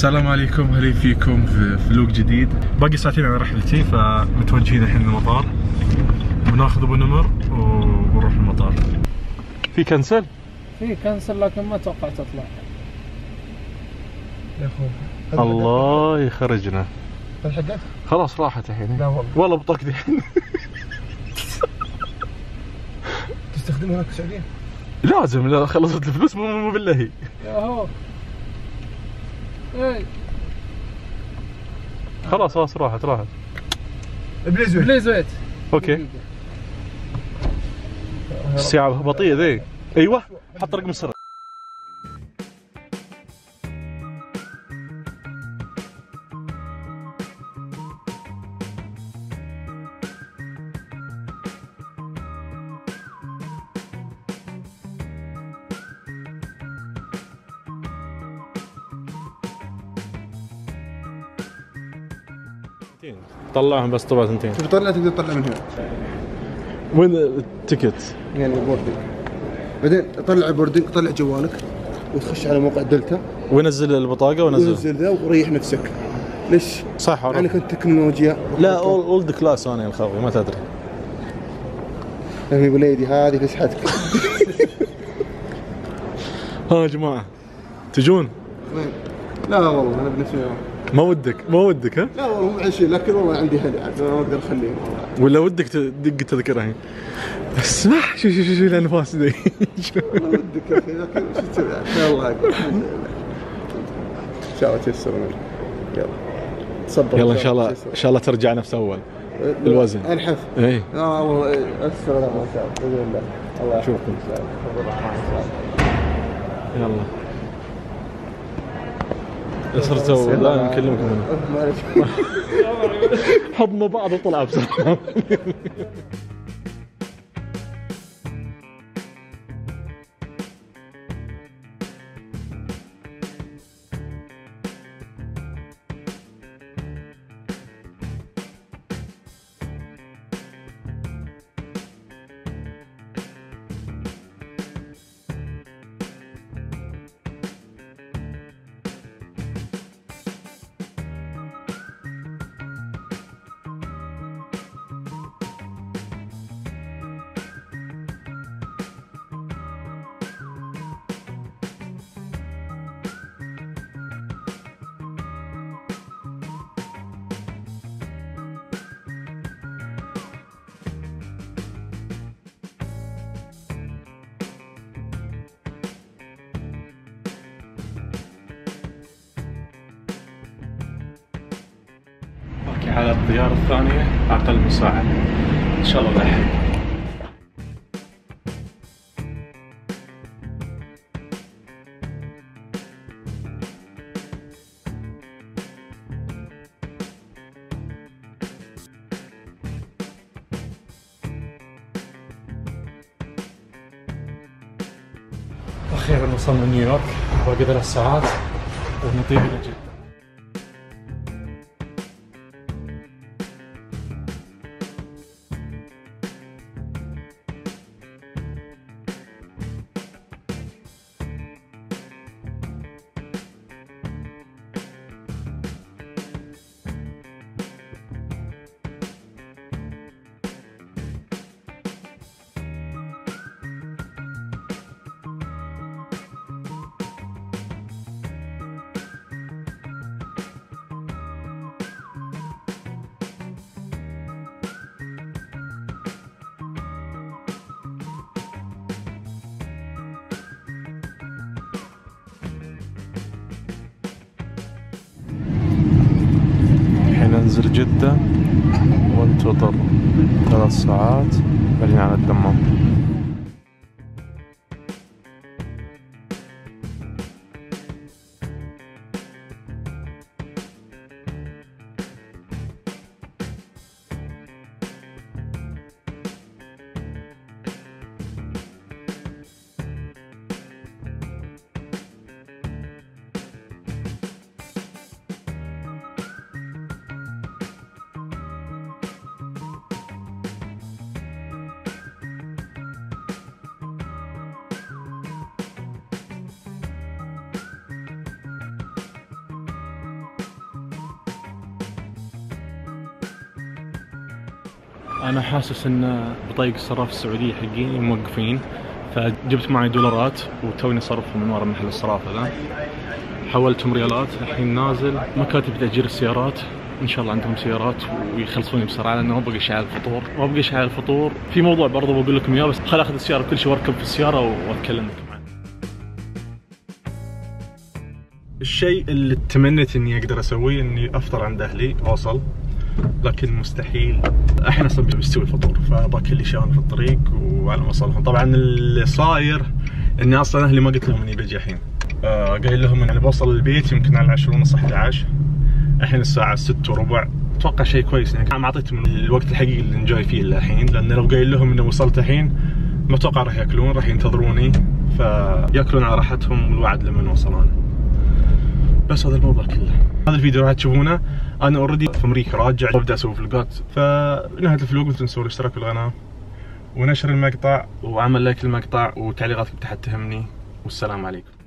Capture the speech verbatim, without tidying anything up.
السلام عليكم، هلا فيكم في فلوق جديد. باقي ساعتين على رحلتي، فمتوجهين الحين المطار وناخذ ابو نمر ونروح المطار. في كنسل؟ في كنسل لكن ما اتوقع تطلع. يا اخو الله يخرجنا. الحقت؟ خلاص راحت الحين. لا والله والله بطاقتي الحين. تستخدمها هناك في السعودية؟ لازم، لا خلصت الفلوس مو مو بالله. يا هو اي خلاص خلاص راحت راحت. بليز ويت بليز ويت. اوكي. الساعة بطيئة ذي. ايوه حط رقم السر. طلعهم بس طبعا ثنتين. شوف طلع، تقدر تطلع من هنا. وين التيكت؟ يعني البوردنج. بعدين طلع البوردنج، طلع جوالك وتخش على موقع دلتا ونزل البطاقة ونزل ونزل ذا وريح نفسك. ليش؟ صح يعني كنت تكنولوجيا. لا اولد كلاس انا يا الخوي ما تدري. يا ابو ليدي هذه فسحتك. ها يا جماعة تجون؟ وين؟ لا والله انا بنفسي ما ودك ما ودك ها؟ لا والله مو معي شيء، لكن والله عندي هدي عاد ما اقدر اخليه. ولا ودك تدق تذكرها الحين؟ اسمح شو شو شو الانفاس ذي. والله ودك يا اخي، لكن شو تسوي عاد؟ يلا الحمد لله. ان شاء الله تيسر امرك. يلا تصبر. يلا ان شاء الله ان شاء الله ترجع نفس اول الوزن. انحف. اي اه والله اسر لا ما شاء الله باذن الله. الله يشوفكم ان شاء الله. يلا صرتوا الان نكلمكم هنا. معلش. حضنوا بعض وطلعوا بسرعه. على الطيارة الثانية أقل من ساعة إن شاء الله نلحق. أخيرا وصلنا نيويورك، باقي ثلاث ساعات ونطير إلى جدة. ننزل جدة وننتظر ثلاث ساعات بعدين على الدمام. انا حاسس ان بطايق الصراف السعوديه حقين موقفين، فجبت معي دولارات وتوني صرفهم من ورا محل الصرافه ذا، حولتهم ريالات. الحين نازل مكاتب تأجير السيارات، ان شاء الله عندهم سيارات ويخلصوني بسرعه لانه ما بقى شايل الفطور، ما بقى شايل الفطور. في موضوع برضه بقول لكم اياه، بس خل اخذ السياره كل شيء واركب في السياره واتكلم لكم عنه. الشيء اللي تمنيت اني اقدر اسويه اني افطر عند اهلي اوصل، لكن مستحيل. الحين اصلا بيستوي الفطور، فباكل لي شاون في الطريق وعلى ما اوصلهم. طبعا اللي صاير اني اصلا اهلي ما قلت لهم اني بجي الحين، آه قايل لهم اني بوصل البيت يمكن على عشرة ونص احد عشر، الحين الساعه ستة وربع. اتوقع شيء كويس يعني، ما اعطيتهم الوقت الحقيقي اللي نجاي فيه الحين، لان لو قايل لهم اني وصلت الحين ما اتوقع راح ياكلون، راح ينتظروني فياكلون على راحتهم والوعد لما نوصل انا. بس هذا الموضوع كله. هذا الفيديو راح تشوفونه انا اوريدي في امريكا راجع وابدا اسوي فلوجات. فنهايه الفلوج لا تنسوا الاشتراك بالقناه ونشر المقطع وعمل لايك للمقطع وتعليقاتكم تحت تهمني، والسلام عليكم.